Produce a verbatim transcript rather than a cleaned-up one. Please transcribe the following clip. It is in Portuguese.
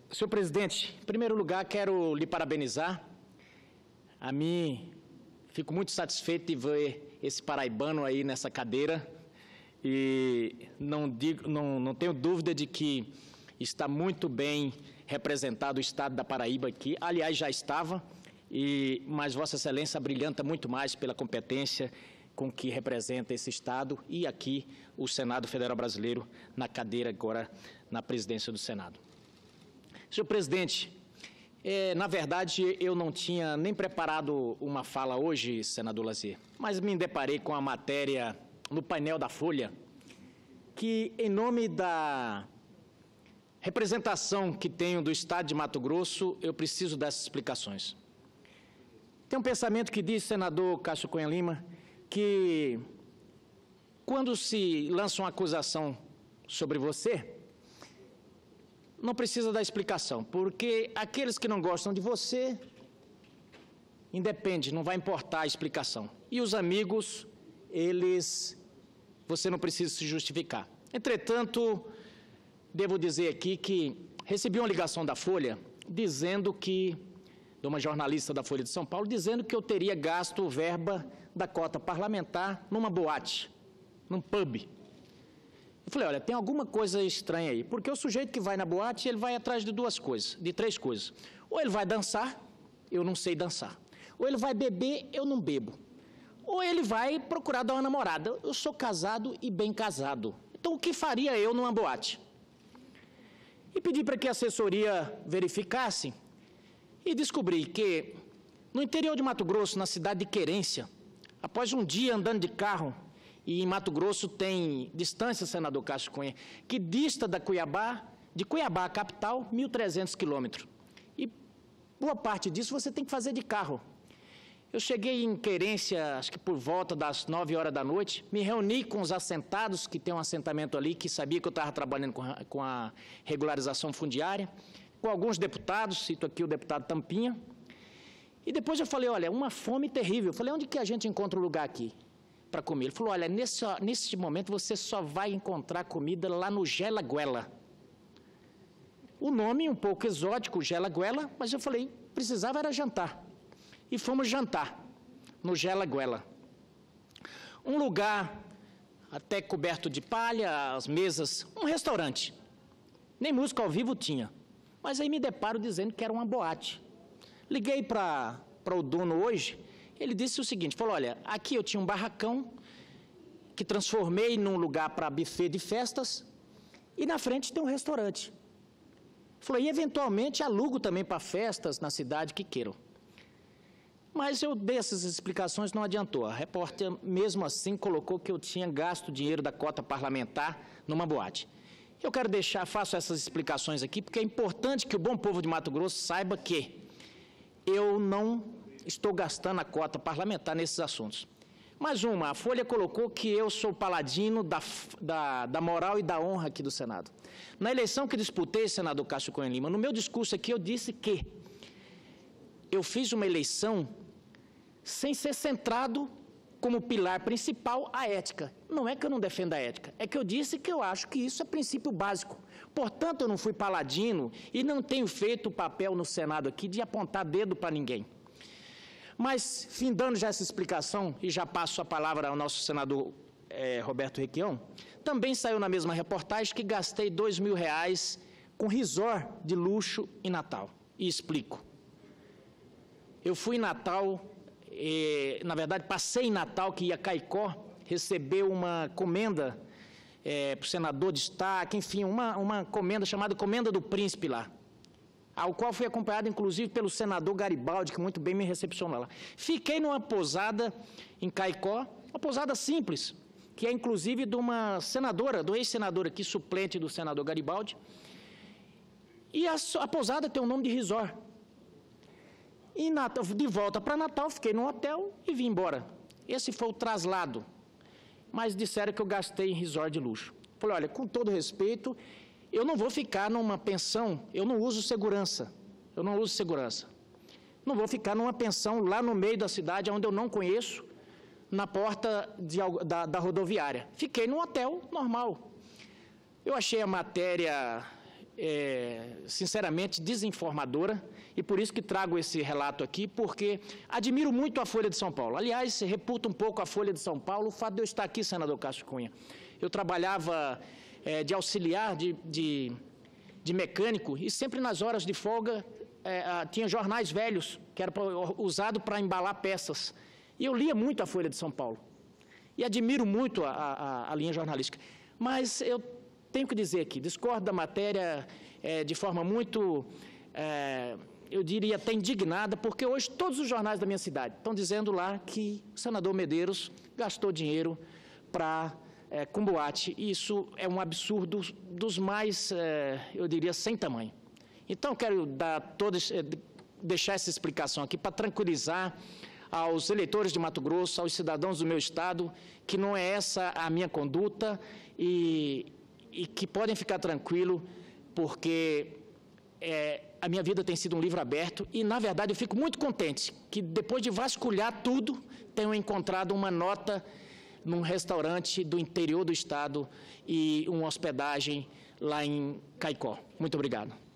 Senhor presidente, em primeiro lugar, quero lhe parabenizar. A mim, fico muito satisfeito de ver esse paraibano aí nessa cadeira e não, digo, não, não tenho dúvida de que está muito bem representado o estado da Paraíba aqui. Aliás, já estava, e, mas Vossa Excelência brilhanta muito mais pela competência com que representa esse estado e aqui o Senado Federal Brasileiro na cadeira agora na presidência do Senado. Senhor presidente, é, na verdade eu não tinha nem preparado uma fala hoje, senador Lazier, mas me deparei com a matéria no painel da Folha, que em nome da representação que tenho do estado de Mato Grosso, eu preciso dessas explicações. Tem um pensamento que diz, senador Cássio Cunha Lima, que quando se lança uma acusação sobre você, não precisa dar explicação, porque aqueles que não gostam de você, independe, não vai importar a explicação. E os amigos, eles, você não precisa se justificar. Entretanto, devo dizer aqui que recebi uma ligação da Folha, dizendo que, de uma jornalista da Folha de São Paulo, dizendo que eu teria gasto verba da cota parlamentar numa boate, num pub. Eu falei, olha, tem alguma coisa estranha aí, porque o sujeito que vai na boate, ele vai atrás de duas coisas, de três coisas. Ou ele vai dançar, eu não sei dançar. Ou ele vai beber, eu não bebo. Ou ele vai procurar dar uma namorada. Eu sou casado e bem casado. Então, o que faria eu numa boate? E pedi para que a assessoria verificasse e descobri que no interior de Mato Grosso, na cidade de Querência, após um dia andando de carro, e em Mato Grosso tem distância, senador Cássio Cunha, que dista da Cuiabá, de Cuiabá, a capital, mil e trezentos quilômetros. E boa parte disso você tem que fazer de carro. Eu cheguei em Querência, acho que por volta das nove horas da noite, me reuni com os assentados, que tem um assentamento ali, que sabia que eu estava trabalhando com a, com a regularização fundiária, com alguns deputados, cito aqui o deputado Tampinha, e depois eu falei, olha, uma fome terrível. Eu falei, onde que a gente encontra um lugar aqui para comer? Ele falou, olha, nesse, nesse momento você só vai encontrar comida lá no Gela Guela. O nome um pouco exótico, Gela Guela, mas eu falei, precisava era jantar. E fomos jantar no Gela Guela. Um lugar até coberto de palha, as mesas, um restaurante. Nem música ao vivo tinha. Mas aí me deparo dizendo que era uma boate. Liguei para o dono hoje, ele disse o seguinte, falou, olha, aqui eu tinha um barracão que transformei num lugar para buffet de festas e na frente tem um restaurante. Falou, e eventualmente alugo também para festas na cidade que queiram. Mas eu dei essas explicações, não adiantou. A repórter, mesmo assim, colocou que eu tinha gasto dinheiro da cota parlamentar numa boate. Eu quero deixar, faço essas explicações aqui, porque é importante que o bom povo de Mato Grosso saiba que eu não estou gastando a cota parlamentar nesses assuntos. Mais uma, a Folha colocou que eu sou paladino da, da, da moral e da honra aqui do Senado. Na eleição que disputei, senador Cássio Cunha Lima, no meu discurso aqui eu disse que eu fiz uma eleição sem ser centrado como pilar principal a ética. Não é que eu não defendo a ética, é que eu disse que eu acho que isso é princípio básico. Portanto, eu não fui paladino e não tenho feito o papel no Senado aqui de apontar dedo para ninguém. Mas, findando já essa explicação, e já passo a palavra ao nosso senador eh, Roberto Requião, também saiu na mesma reportagem que gastei dois mil reais com resort de luxo em Natal. E explico. Eu fui em Natal, eh, na verdade, passei em Natal, que ia a Caicó, recebeu uma comenda eh, para o senador de destaque, enfim, uma, uma comenda chamada Comenda do Príncipe lá, ao qual fui acompanhado, inclusive, pelo senador Garibaldi, que muito bem me recepcionou lá. Fiquei numa pousada em Caicó, uma pousada simples, que é, inclusive, de uma senadora, do ex-senador aqui, suplente do senador Garibaldi, e a, a pousada tem o nome de resort. E Natal, de volta para Natal, fiquei num hotel e vim embora. Esse foi o traslado. Mas disseram que eu gastei em resort de luxo. Falei, olha, com todo respeito, eu não vou ficar numa pensão, eu não uso segurança, eu não uso segurança. Não vou ficar numa pensão lá no meio da cidade, onde eu não conheço, na porta de, da, da rodoviária. Fiquei num hotel normal. Eu achei a matéria é, sinceramente, desinformadora, e por isso que trago esse relato aqui, porque admiro muito a Folha de São Paulo. Aliás, reputa um pouco a Folha de São Paulo o fato de eu estar aqui, senador Cássio Cunha. Eu trabalhava é, de auxiliar, de, de, de mecânico, e sempre nas horas de folga é, tinha jornais velhos, que era usado para embalar peças. E eu lia muito a Folha de São Paulo. E admiro muito a, a, a linha jornalística. Mas eu tenho que dizer aqui, discordo da matéria é, de forma muito, é, eu diria até indignada, porque hoje todos os jornais da minha cidade estão dizendo lá que o senador Medeiros gastou dinheiro para, é, com boate. E isso é um absurdo dos mais, é, eu diria, sem tamanho. Então, quero dar todas, é, deixar essa explicação aqui para tranquilizar aos eleitores de Mato Grosso, aos cidadãos do meu estado, que não é essa a minha conduta e, e que podem ficar tranquilos, porque é, a minha vida tem sido um livro aberto e, na verdade, eu fico muito contente que, depois de vasculhar tudo, tenho encontrado uma nota num restaurante do interior do estado e uma hospedagem lá em Caicó. Muito obrigado.